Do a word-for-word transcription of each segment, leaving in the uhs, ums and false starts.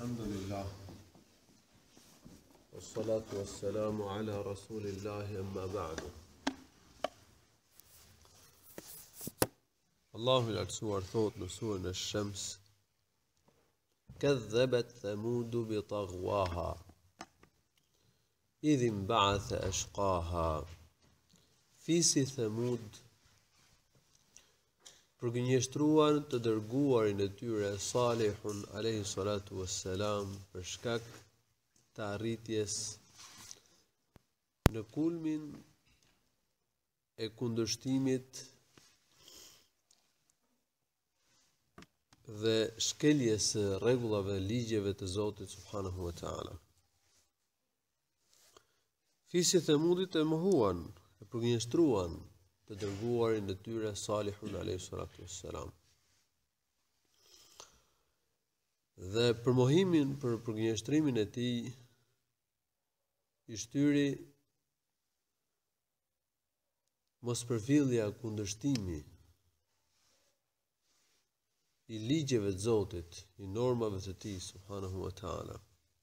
الحمد لله والصلاة والسلام على رسول الله أما بعد. الله الأرسوار ثوت نسور الشمس كذبت ثمود بطغواها إذ انبعث أشقاها. Fisi Thamud përgënjeshtruan të dërguarin e tyre Salihun alayhi salatu wassalam për shkak të arritjes në kulmin e kundërshtimit dhe shkeljes së rregullave ligjeve të Zotit subhanahu wa taala. Fisi Thamudit e mohuan, e përgënjeshtruan të dërguarin e tyre Salihun alayhi salatu wassalam. Dhe për mohimin, për përgënjeshtrimin e tij, i shtyri mospërfillja, kundërshtimi i ligjeve të Zotit, i normave të tij subhanahu wa taala.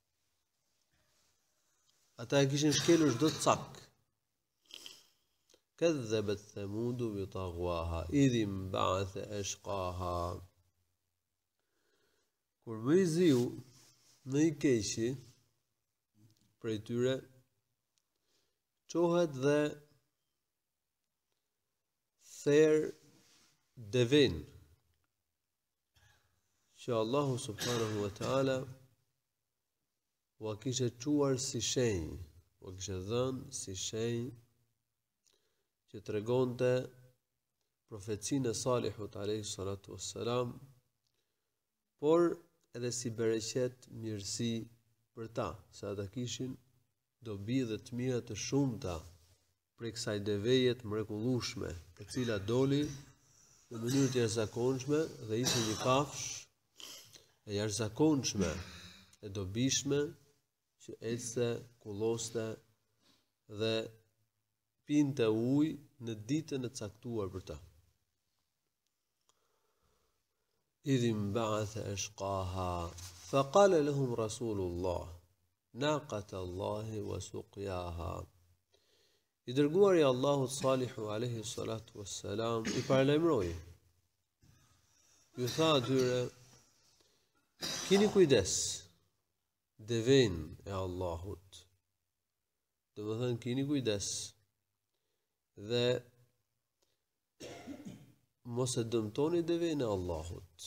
Ata e kishin shkelur çdo cak. كذبت ثمود بطغواها إذ انبعث أشقاها. Kur më i ziu në i keqi prej tyre, qohet dhe therë devin që Allahu subhanahu wa taala ua kishe quar si shenjë, ua kishe dhënë si shenjë që të regonte profecinë e Salihut alayhi salatu wassalam, por edhe si bereqet mirësi për ta, se ata kishin dobi dhe të mira të shumta prej kësaj deveje të mrekullueshme, e cila doli në mënyrë të jashtëzakonshme dhe ishte një kafsh e jashtëzakonshme, e dobishme, që ecste, kulloste dhe pinte ujë në ditën e caktuar për ta. إذ انبعث أشقاها فقال لهم رسول الله ناقة الله وسقياها. I dërguari i Allahut Salihu alayhi salatu wassalam i paralajmëroi. Ju tha atyre: kini kujdes devën e Allahut. Do të thënë kini kujdes dhe mos e dëmtoni devën e Allahut.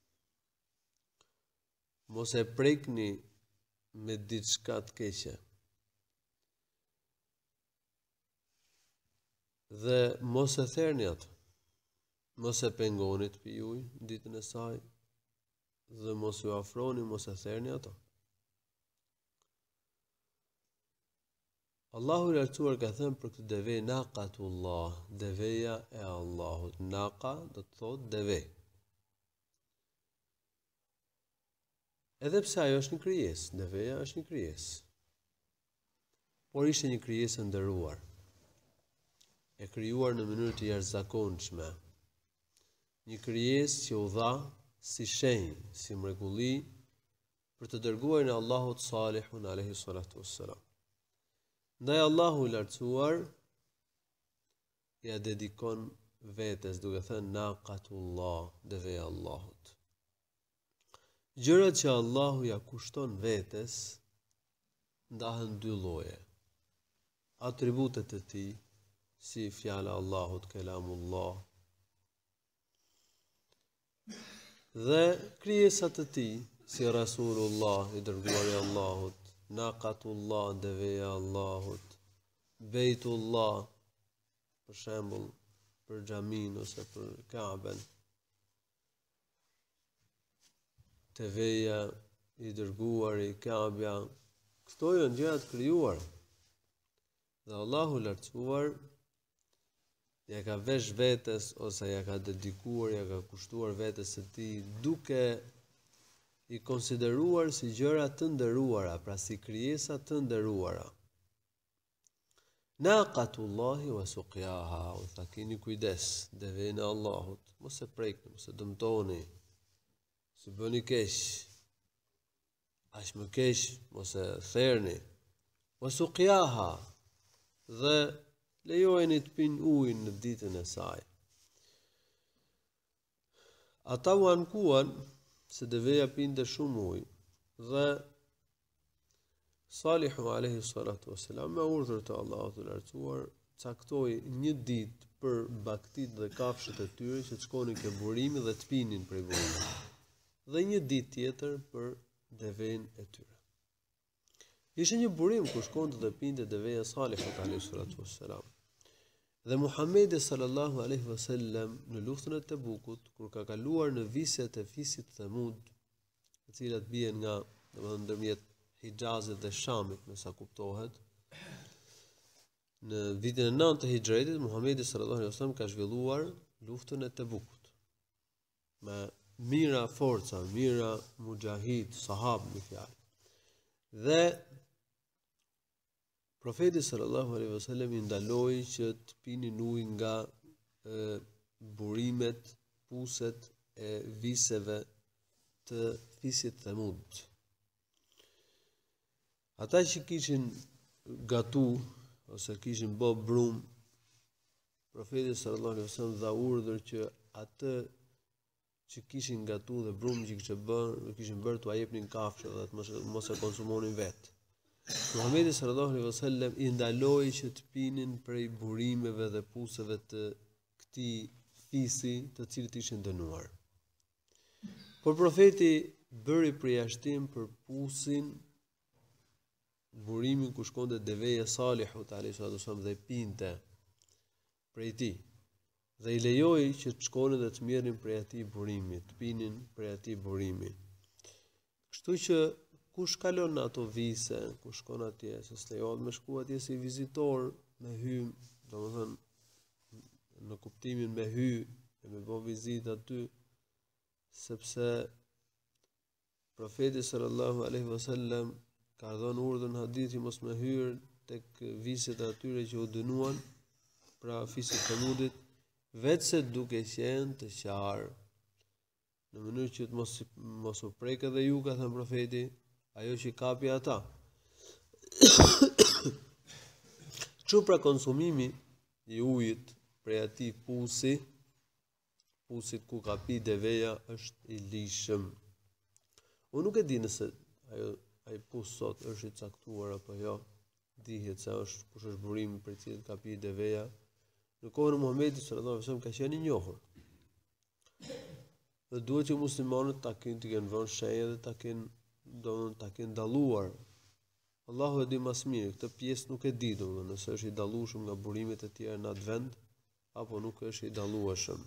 Mos e prekni me diçka të keqe. Dhe mos e therrni atë. Mos e pengoni të pi ujë ditën e saj dhe mos ju afroni, mos e therrni atë. Allahu i lartësuar ka thënë për këtë deve naqatullah, deveja e Allahut. Naqa do të thotë deve. Edhe pse ajo është një krijesë, deveja është një krijesë. Por ishte një krijesë e nderuar. E krijuar në mënyrë të jashtëzakonshme. Një krijesë që u dha si shenjë, si mrekulli për të dërguarin e Allahut Salihun alayhi salatu wassalam. Ndaj Allahu i lartësuar ja dedikon vetes, duke thënë naqatullah, deveja e Allahut. Gjërat që Allahu ja kushton vetes ndahen dy lloje. Atributet e tij, si fjala e Allahut, kelamullah, dhe krijesat e tij, si Rasulullah, i dërguari i Allahut, naqatullah, deveja e Allahut, Bejtullah, për shembull, për xhamin ose për Ka'ben, deveja i dërguari, Ka'bja, këto janë gjëra të krijuara. Dhe Allahu i lartësuar ja ka vesh vetes ose ja ka dedikuar, ja ka kushtuar vetes së tij duke i konsideruar si gjëra të nderuara, pra si krijesa të nderuara. Naqatullahi wa suqyaha, u tha keni kujdes, devën e Allahut, mos e prekni, mos e dëmtoni, si bëni keq. aq më keq mos e therrni. Wasuqiyaha, dhe lejojeni të pinë ujin në ditën e saj. Ata u ankuan se deveja pinte shumë ujë dhe Salihu alayhi salatu wassalam me urdhër të Allahut të lartësuar caktoi një ditë për baktit dhe kafshët e tyre që të shkonin ke burimi dhe të pinin prej burimit. Dhe një ditë tjetër për deven e tyre. Ishte një burim ku shkonte dhe pinte deveja Salihut alayhi salatu wassalam. Dhe Muhamedi sallallahu alaihi wasallam në luftën e Tebukut, kur ka kaluar në viset e fisit Thamud, të cilat bien nga, domethënë ndërmjet Hijazit dhe Shamit, me sa kuptohet, në vitin e nëntë të Hijretit, Muhamedi sallallahu alaihi wasallam ka zhvilluar luftën e Tebukut me mira forca, mira mujahid, sahab në fjalë. Dhe Profeti sallallahu alaihi wasallam i ndaloi që të pinin ujë nga e, burimet, puset e viseve të fisit Thamud. Ata që kishin gatu ose kishin bë brum, Profeti sallallahu alaihi wasallam dha urdhër që atë që kishin gatu dhe brum që kishin bërë, kishin bërë t'u jepnin kafshë dhe të mos, mos e konsumonin vetë. Muhamedi sallallahu alaihi wasallam i ndaloi që të pinin prej burimeve dhe puseve të këtij fisi, të cilët ishin dënuar. Por profeti bëri përjashtim për pusin, burimin ku shkonte deveja Salihut alayhi wasallam dhe pinte prej tij. Dhe i lejoi që të shkonin dhe të merrnin prej atij burimi, të pinin prej atij burimi. Kështu që kush kalon në ato vise, kush shkon atje, se s'lejohet me shku atje si vizitor, me hy, domethënë në kuptimin me hy, e me bë vizitë aty, sepse Profeti sallallahu alaihi wasallam ka dhënë urdhën në hadithi mos me hyrë tek viset e atyre që u dënuan, pra fisit të Thamudit, vetëse duke qenë të qarë, në mënyrë që të mos, mos u prek edhe ju, ka thënë profeti, ajo që kapi ata. Që pra konsumimi i ujit prej atij pusi, pusit ku ka pi deveja, është i lishëm. Unë nuk e di nëse ajo ai pus sot është i caktuar apo jo, dihet se është kush është burimi për i cili ka pi deveja. Në kohën e Muhamedit sallallahu alaihi wasallam ka qenë i njohur. Dhe duhet që muslimanët ta kenë të kenë vënë shenjë dhe ta kenë domthon ta kenë dalluar. Allahu e di më së miri, këtë pjesë nuk e di domthon nëse është i dallueshëm nga burimet e tjera në atë vend apo nuk është i dallueshëm.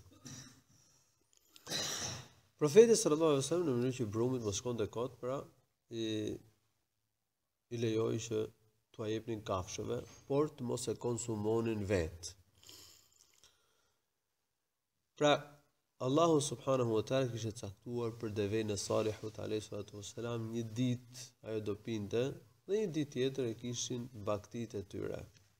Profeti sallallahu alaihi wasallam në mënyrë që brumit mos shkonte kot, pra i i lejoi që t'u jepnin kafshëve, por të mos e konsumonin vetë. Pra Allahu subhanahu wa taala kishte caktuar për devën e Salihut alayhi salatu wassalam një ditë ajo do pinte dhe një ditë tjetër e kishin baktitë e tyre.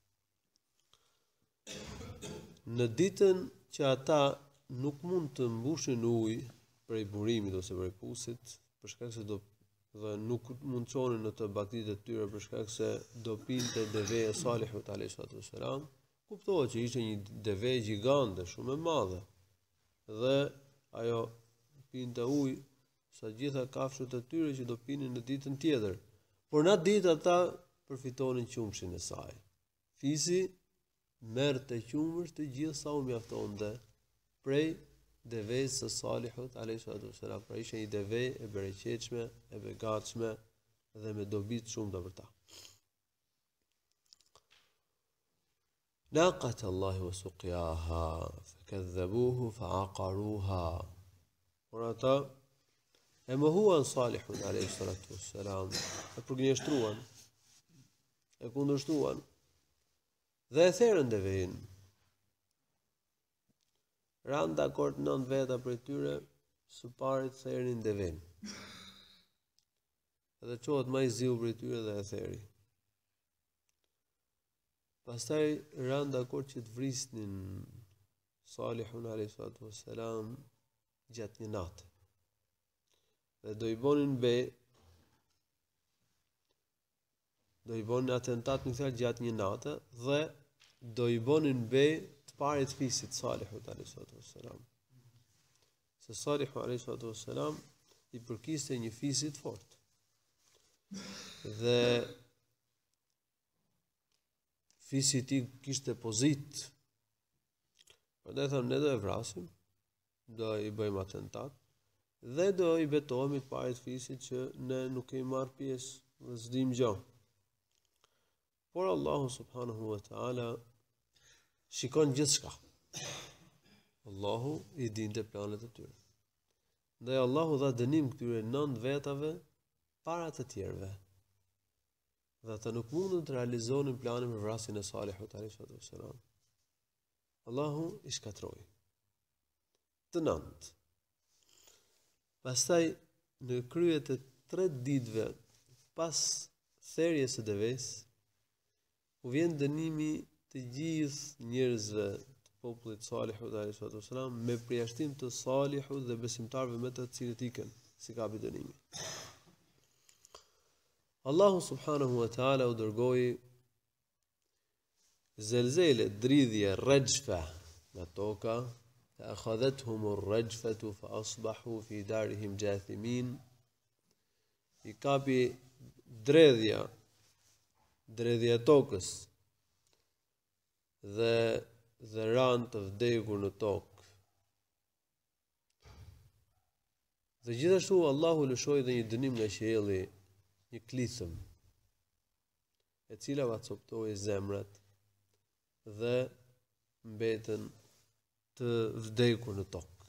Në ditën që ata nuk mund të mbushin ujë prej burimit ose prej pusit, për shkak se do dhe nuk mund të çonin në të baktitë e tyre për shkak se do pinte deveja e Salihut alayhi salatu wassalam, kuptohet që ishte një deve gjigande, shumë e madhe. Dhe ajo pinte ujë sa gjitha kafshët e tyre që do pinin në ditën tjetër. Por në atë ditë ata përfitonin qumshin e saj. Fisi merrte qumësh të gjithë sa u mjaftonte prej devës së Salihut alayhi salatu wassalam. Pra ishte një deve e bereqetshme, e begatshme dhe me dobi të shumta për ta. Naqat Allahi wa suqiyaha fakadhabuhu fa'aqaruha. Por ata e mohuan Salihun alayhi salatu wassalam, e përgjigjëstruan, e kundërshtuan dhe e therrën devën. Ran dakord nën veta për tyre, së pari therrin devën. Edhe çohet më i ziu për tyre dhe e theri. Pastaj ran dakord që të vrisnin Salihun alayhi salatu wassalam gjatë një nate. Dhe do i bonin be do i bënin atentat në këtë gjatë një nate dhe do i bënin be të parit fisit Salihut alayhi salatu wassalam. Se Salihu alayhi salatu wassalam i përkiste një fisit fort. Dhe fisi i tij kishte pozit. Prandaj thamë ne do e vrasim, do i bëjmë atentat dhe do i betohemi të parit fisit që ne nuk kemi marrë pjesë në s'dim gjë. Por Allahu subhanahu wa ta'ala shikon gjithçka. Allahu i dinte planet e tyre. Ndaj Allahu dha dënim këtyre nënt vetave para të tjerëve. Dhe ata nuk mundën të realizonin planin për vrasjen e Salihut alayhi salatu. Allahu i shkatroi. Të nënt. Pastaj në krye të tre ditëve pas therrjes së devës, u vjen dënimi të gjithë njerëzve të popullit Salihut alayhi salatu me përjashtim të Salihut dhe besimtarëve me të cilët ikën, si kapi dënimi. Allahu subhanahu wa ta'ala u dërgoi zelzele, dridhje, rejfa nga toka, fa akhadhathum ar-rajfatu fa asbahu fi darihim jathimin. I kapi dredhja, dredhja tokës dhe dhe ran të vdekur në tokë. Dhe gjithashtu Allahu lëshoi dhe një dënim nga qielli, një klithëm, e cila va coptoi zemrat dhe mbetën të vdekur në tokë.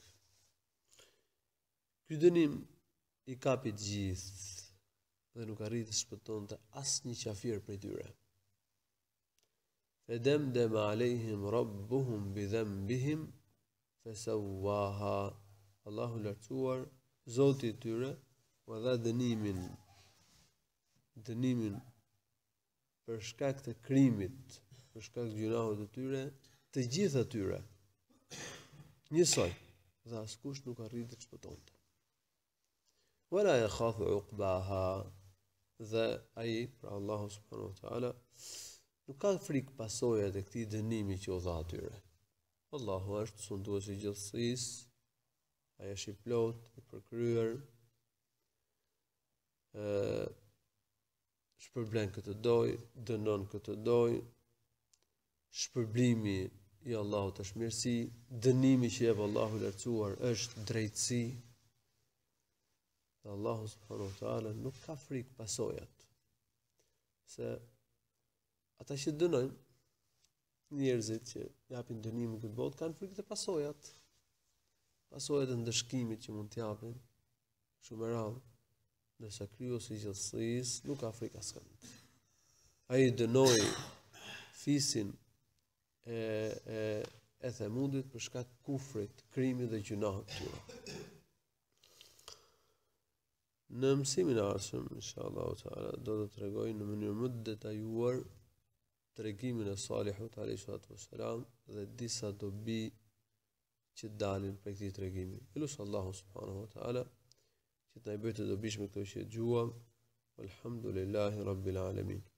Ky dënim i kapi të gjithë dhe nuk arriti të shpëtonte asnjë qafir prej tyre. Fedemdem alejhim rabbuhum bidhanbihim fasawwaha. Allahu lartësuar, Zoti i tyre, u dha dënimin dënimin për shkak të krimit, për shkak të gjunahut të tyre, të gjithë atyre. Njësoj, dhe askush nuk arriti të shpëtonte. Wala yakhafu uqbaha, dhe ai, pra Allahu subhanahu wa taala, nuk ka frikë pasojat e këtij dënimi që u dha atyre. Allahu është sunduesi i gjithësisë, ai është i plot, i përkryer, ë shpërblen këtë doj, dënon këtë doj, shpërblimi i Allahut është mirësi, dënimi që jep Allahu i lartësuar është drejtësi. Dhe Allahu subhanahu wa taala nuk ka frikë pasojat. Se ata që dënojnë, njerëzit që japin dënim në këtë botë kanë frikë të pasojat. Pasojat e ndëshkimit që mund të japin, shumë e rrallë, ndërsa krijuesi i gjithësisë nuk ka frikë askënd. Ai dënoi fisin e e e Themudit për shkak të kufrit, krimit dhe gjunahut të tyre. Në mësimin e ardhshëm, inshallah taala, do të tregoj në mënyrë më të detajuar tregimin e Salihut alayhi salatu wassalam dhe disa dobi që dalin prej këtij tregimi. Elus Allahu subhanahu wa taala që të na bëjë të dobishme këto që dëgjuam. Alhamdulillahi rabbil alamin.